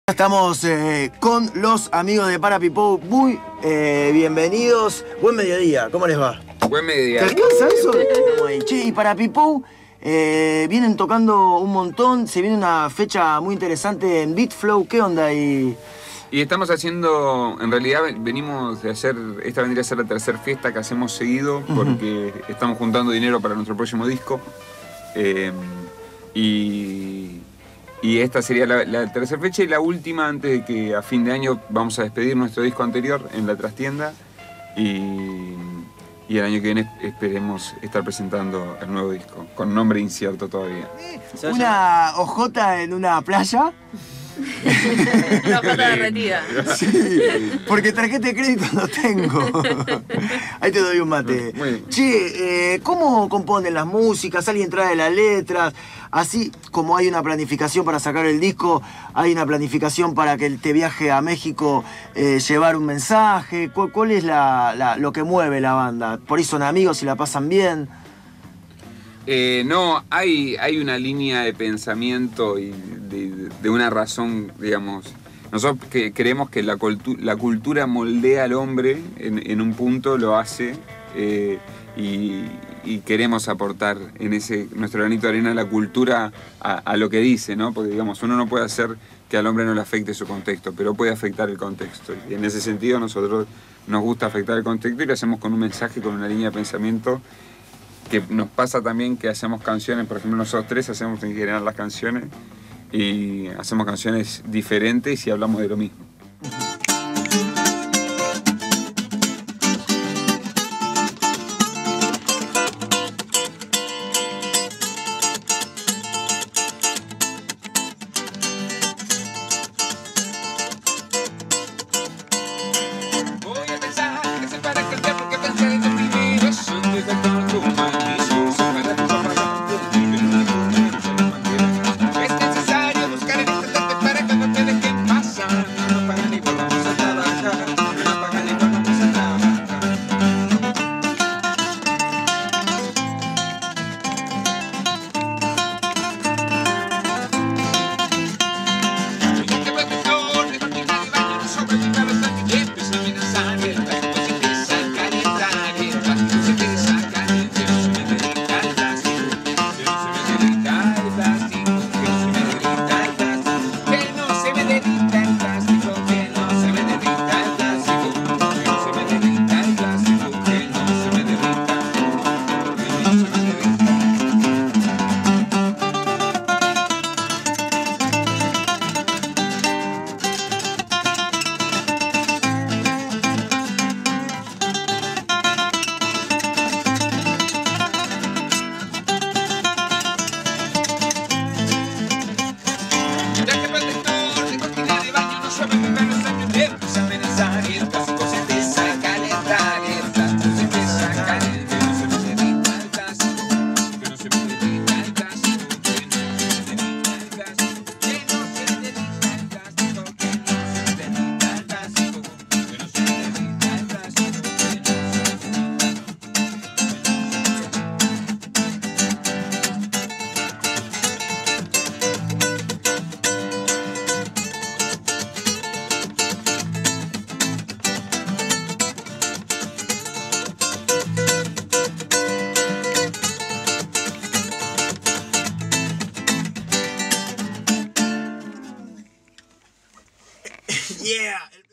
Estamos con los amigos de Parapipou, muy bienvenidos. Buen mediodía, ¿cómo les va? Buen mediodía. ¿Te alcanza eso? Che, y Parapipou vienen tocando un montón, se viene una fecha muy interesante en Beatflow, ¿qué onda ahí? Y estamos haciendo, en realidad venimos de hacer, esta vendría a ser la tercera fiesta que hacemos seguido, porque estamos juntando dinero para nuestro próximo disco. Y esta sería la tercera fecha y la última antes de que a fin de año vamos a despedir nuestro disco anterior en la trastienda y el año que viene esperemos estar presentando el nuevo disco, con nombre incierto todavía. ¿Una ojota en una playa? Una pata derretida. Sí, porque tarjeta de crédito no tengo. Ahí te doy un mate. Che, ¿cómo componen las músicas? ¿Alguien trae las letras? Así como hay una planificación para sacar el disco, hay una planificación para que te viaje a México, llevar un mensaje. ¿Cuál es lo que mueve la banda? ¿Por ahí son amigos y la pasan bien? No, hay una línea de pensamiento y de una razón, digamos. Nosotros creemos que la cultura moldea al hombre en un punto, lo hace, y queremos aportar en nuestro granito de arena la cultura a lo que dice, ¿no? Porque, digamos, uno no puede hacer que al hombre no le afecte su contexto, pero puede afectar el contexto. Y en ese sentido nosotros nos gusta afectar el contexto y lo hacemos con un mensaje, con una línea de pensamiento. Que nos pasa también que hacemos canciones, por ejemplo nosotros tres hacemos en general las canciones y hacemos canciones diferentes y hablamos de lo mismo. Yeah.